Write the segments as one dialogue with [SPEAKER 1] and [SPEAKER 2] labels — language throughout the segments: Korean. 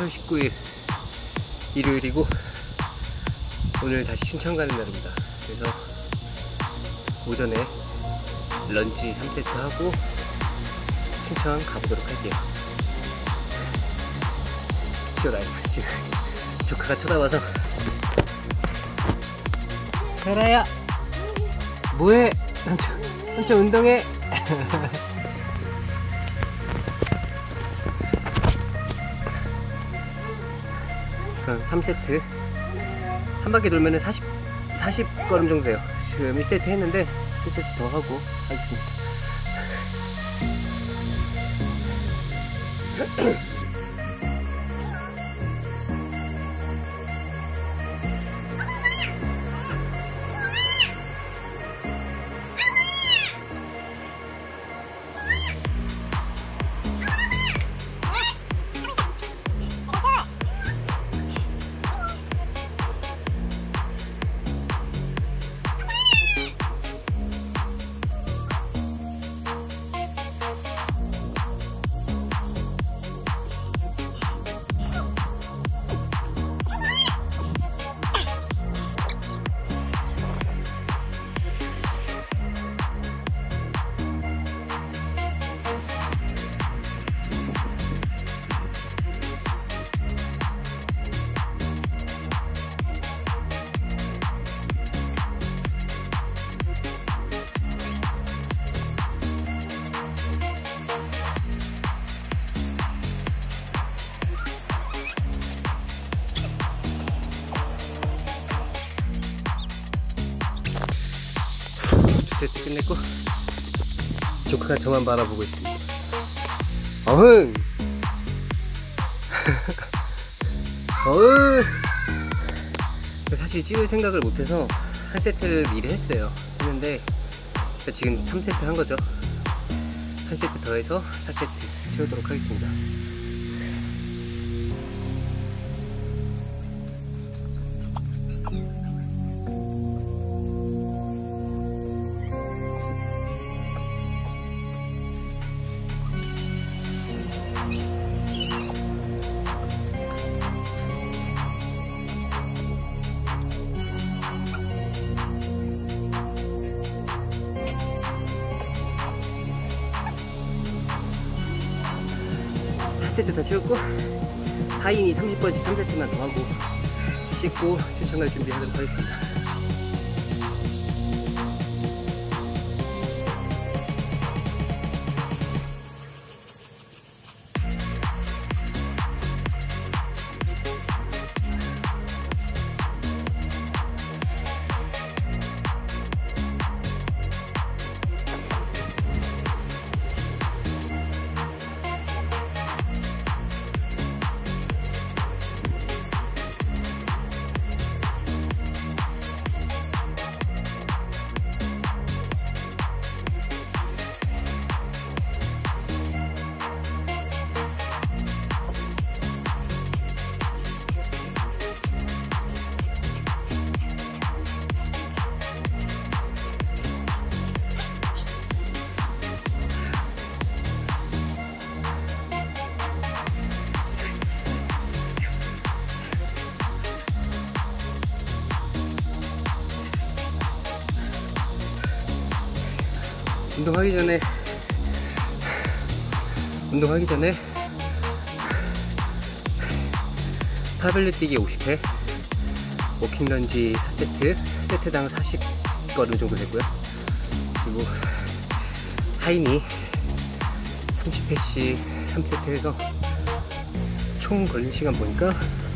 [SPEAKER 1] 8월 19일 일요일이고 오늘 다시 춘천 가는 날입니다. 그래서 오전에 런치 3세트 하고 춘천 가보도록 할게요. 치워라. 지금 조카가 쳐다봐서. 헤라야 뭐해? 삼촌 운동해. 그럼 3세트 한 바퀴 돌면은 40걸음 정도 돼요. 지금 1세트 했는데 1세트 더 하고 하겠습니다. 세트 끝냈고 조카가 저만 바라보고 있습니다. 어흥! 어흥! 사실 찍을 생각을 못해서 한 세트를 미리 했는데 지금 3세트 한 거죠. 한 세트 더해서 4세트 채우도록 하겠습니다. 세트 다 채웠고 하인이 30번씩 3세트만 더 하고 씻고 춘천 갈 준비하도록 하겠습니다. 운동하기 전에 파벨리 뛰기 50회, 워킹런지 4세트, 세트당 40걸음 정도 되고요. 그리고 하인이 30회씩 3세트 해서 총 걸린 시간 보니까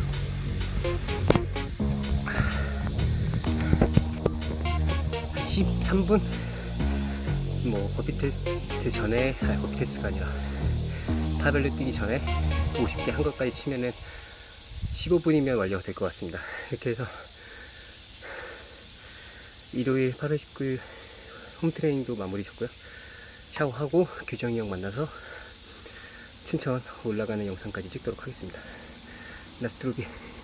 [SPEAKER 1] 13분? 뭐 버피 테스트 전에, 버피 테스트가 아니라 파벨로 뛰기 전에 50개 한 것까지 치면은 15분이면 완료가 될 것 같습니다. 이렇게 해서 일요일 8월 19일 홈트레이닝도 마무리 졌고요. 샤워하고 규정이 형 만나서 춘천 올라가는 영상까지 찍도록 하겠습니다. 나스트로비.